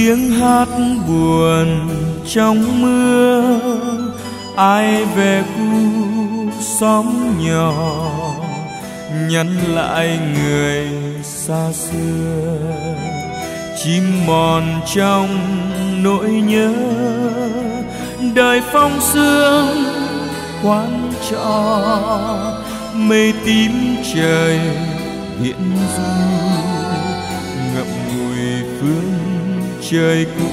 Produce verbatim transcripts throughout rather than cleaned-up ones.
tiếng hát buồn trong mưa, ai về khu xóm nhỏ nhắn lại người xa xưa. Chim mòn trong nỗi nhớ, đời phong sương quán trọ, mây tím trời hiện du, ngậm ngùi phương trời cũ,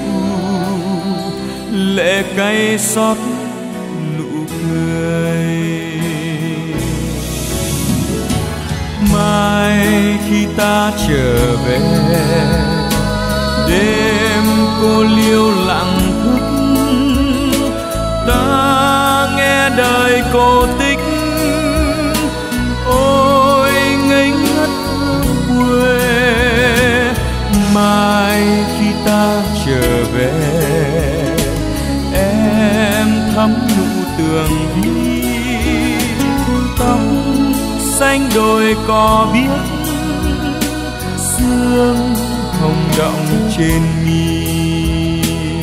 lệ cay xót nụ cười. Mai khi ta trở về, đêm cô liêu lặng thức, ta nghe đời cô tích. Ôi ngây ngất quê, mai khi ta trở về, em thắm nụ tường vi, tóc xanh đôi cò biếc, sương hồng đọng trên mi.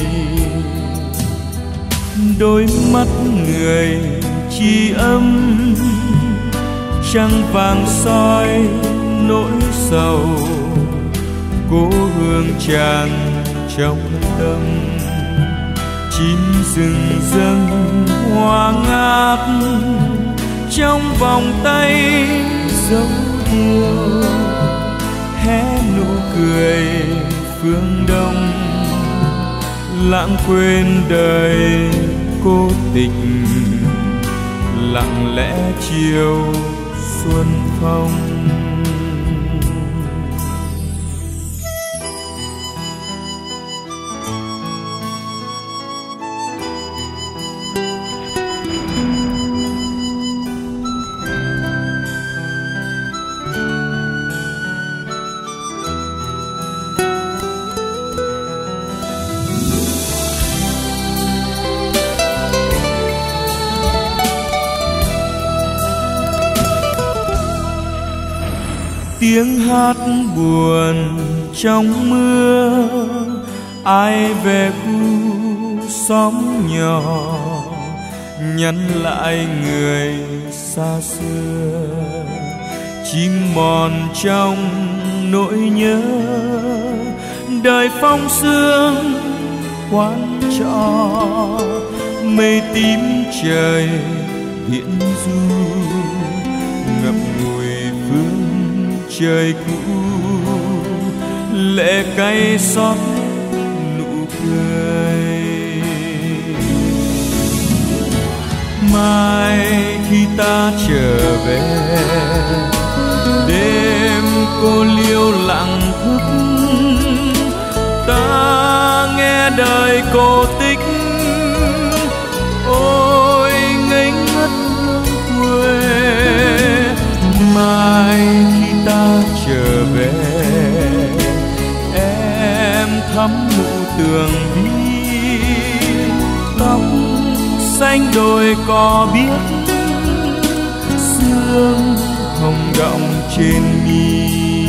Đôi mắt người tri âm, trăng vàng soi nỗi sầu, cố hương tràn trong tâm. Chim rừng dâng hoa ngát, trong vòng tay dấu yêu, hé nụ cười phương đông, lãng quên đời cô tịch, lặng lẽ chiều xuân phong. Tiếng hát buồn trong mưa, ai về khu xóm nhỏ nhắn lại người xa xưa. Chim mòn trong nỗi nhớ, đời phong sương quán trọ, mây tím trời hiện du, ngậm ngùi phương trời cũ, lệ cay xót nụ cười. Mai khi ta trở về, đêm cô liêu lặng thức, ta nghe đời cô tích. Ôi ngây ngất quê, mai khi ta trở về, em thắm nụ tường vi, tóc xanh đôi cò biếc, sương hồng đọng trên mi.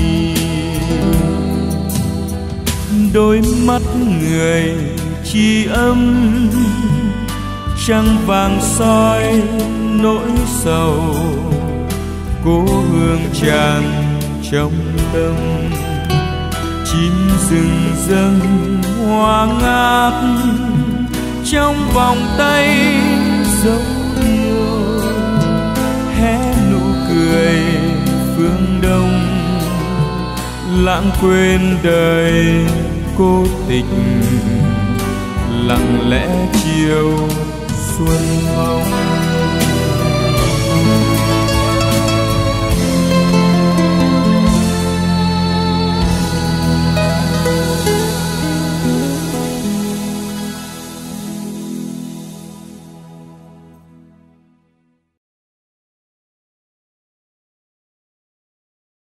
Đôi mắt người tri âm, trăng vàng soi nỗi sầu, cố hương tràn trong tâm. Chim rừng dâng hoa ngát, trong vòng tay dấu yêu, hé nụ cười phương đông, lãng quên đời cô tịch, lặng lẽ chiều xuân hồng.